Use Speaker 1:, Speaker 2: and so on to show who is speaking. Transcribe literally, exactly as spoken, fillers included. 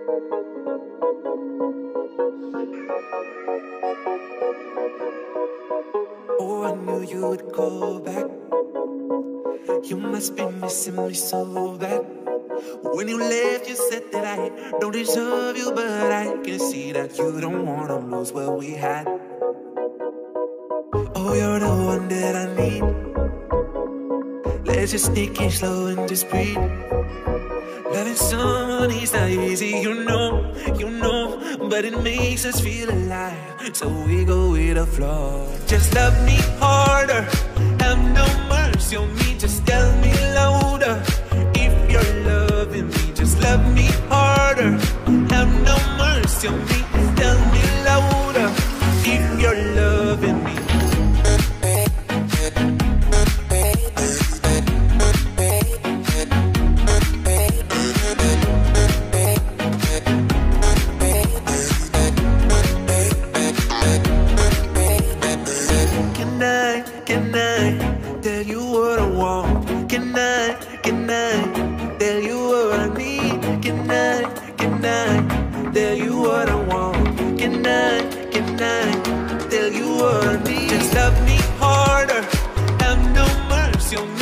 Speaker 1: Oh, I knew you would go back. You must be missing me so bad. When you left, you said that I don't deserve you, but I can see that you don't wanna lose what we had. Oh, you're the one that I need. Let's just sneak in slow and just breathe. Loving someone is not easy, you know, you know, but it makes us feel alive, so we go with the flow. Just love me harder, have no mercy on me, just tell me louder. If you're loving me, just love me harder, have no mercy on me, tell me louder. If you're loving me. Can I tell you what I want? Can I, can I tell you what I need? Can I, can I tell you what I want? Can I, can I tell you what I need? Just love me harder, have no mercy on me.